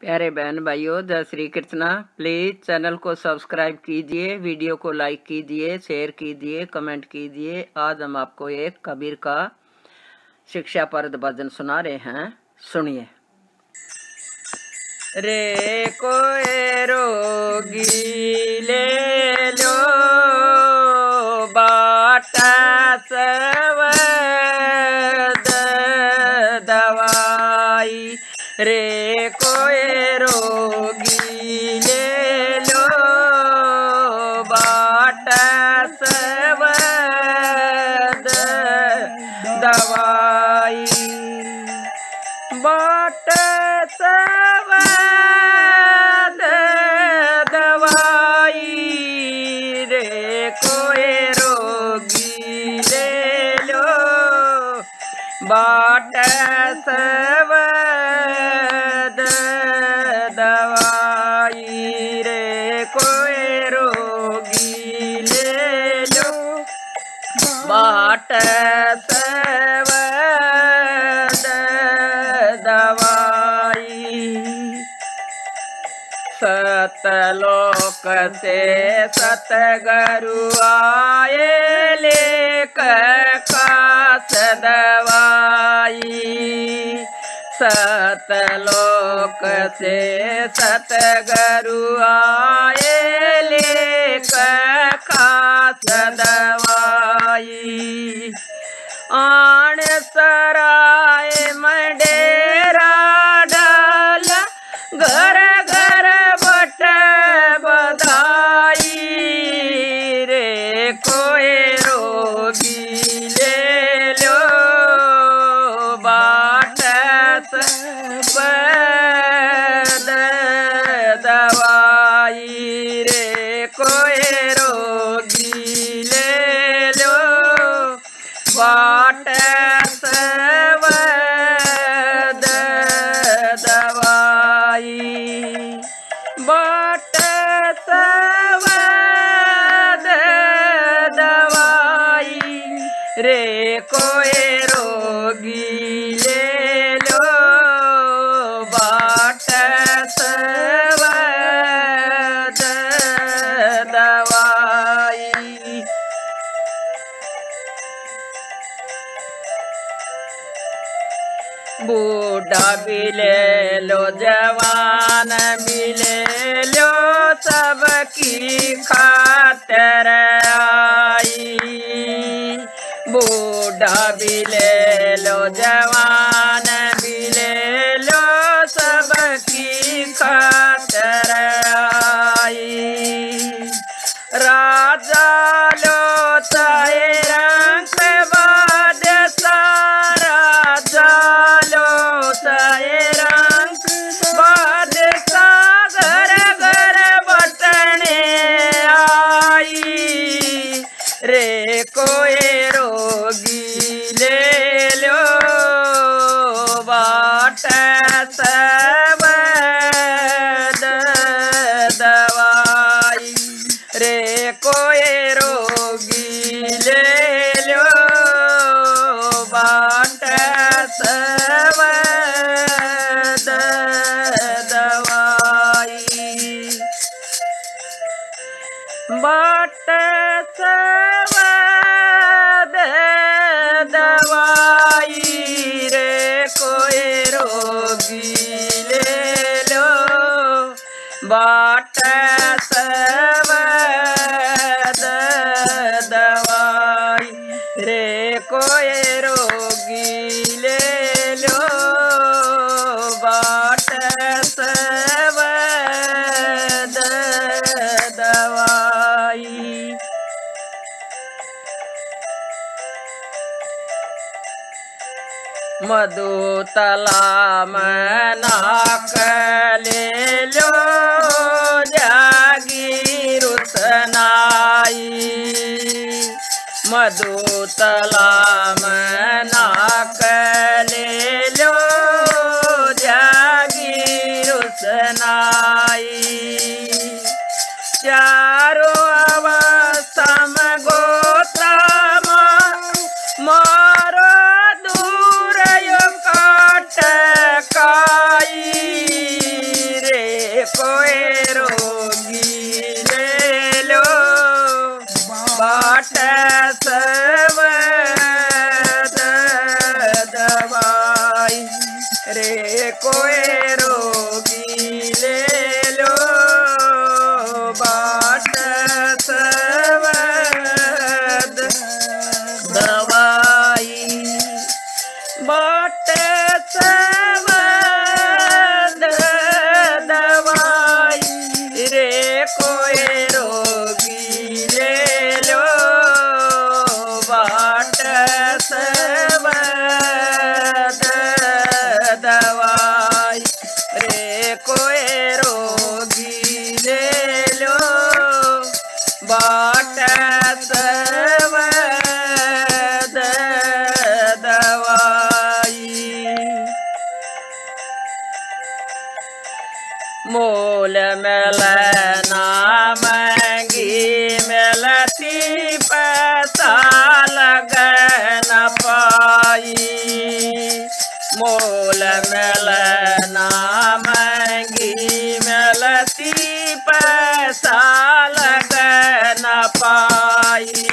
प्यारे बहन भाइयों, जय श्री कृष्णा। प्लीज चैनल को सब्सक्राइब कीजिए, वीडियो को लाइक कीजिए, शेयर कीजिए, कमेंट कीजिए। आज हम आपको एक कबीर का शिक्षाप्रद भजन सुना रहे हैं, सुनिए। रे कोई रोगी ले लो बाटा सवद दवाई, रे कोई रोगी ले लो बाटा सवद दवाई, बाटा सवद दवाई, रे कोई रोगी ले लो बाटा सवद दवाई, रे कोई रोगी ले लो बाटा सवद दवाई। सतलोक से सतगुरु आए लेकर खास दवाई, सतलोक से सतगुरु आए लेकर खास दवाई। आण सराय मंडेरा डाल घर घर बट बधाई, रे कोई रोगी ले लो बाटा सवद दवाई, रे कोई रोगी ले लो बाटा सवद दवाई, बाटा सवद दवाई, रे कोई रोगी ले लो बाटा सवद दवाई। बूढ़ा भी ले लो, जवान भी ले लो, सबकी खातिर आई। बूढ़ा भी ले लो, जवान भी ले लो, सबकी खातिर आई। राजा लो चाहे रंग बादशाह, राजा लो चाहे रंग बादशाह, घर घर बटने आई, रे कोई रोगी ले लो बाटा सवद दवाई, रे कोई रोगी ले लो बाटा सवद दवाई, बाटा सवद दवाई, रे कोई रोगी ले लो बाटा सवद दवाई, रे कोई रोगी ले लो बाटा सवद दवाई। मधु तला में नाक ले लो जागीर उसनाई, मधु तला में नाक ले लो जागीर उसनाई। चारों अवस्था में गोता मारो दूर यो काट काई, कोई रोगी ले लो बाट सवद दवाई बाट सवद दवाई रे कोई रोगी ले लो बाट सवद दवाई रे कोई रोगी ले लो बाट सवद दवाई मोल मिलना महंगी मिलती पैसा लग न पाई मोल मिलना महंगी मिलती पैसा लग न पाई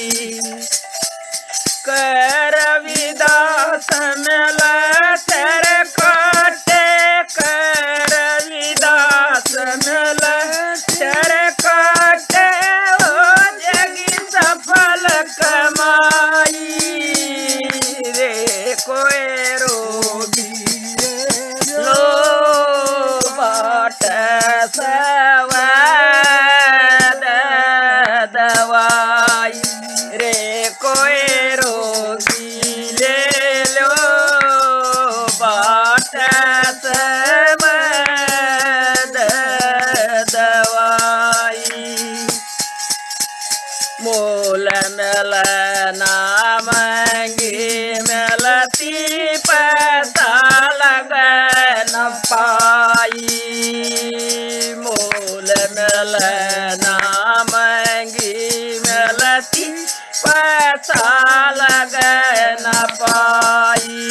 कर विदास मिल तेरे काटे कर विदास मिल तेरे काटे ओ जगी सफल कमाई रे कोई रोगी लो बाट सवद दवाई रे कोई रोगी ले लो बाट सवद दवाई मोल मिलना महंगी मिलती पैसा लग न पाई मोल मिलना महंगी मिलती पैसा लग न पाई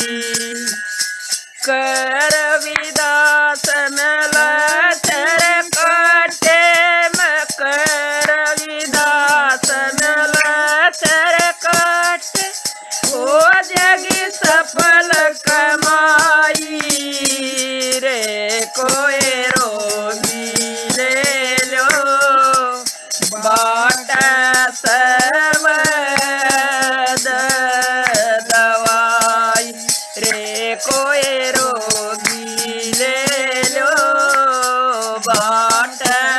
कर विदास मिल तेरे काटे में कर विदास मिल तेरे काटे ओ जगी सफल कमाई रे कोई रोगी ले लो बाट सवद दवाई रे कोई रोगी ले लो बाट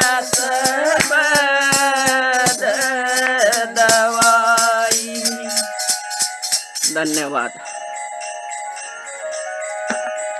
सवद दवाई। धन्यवाद।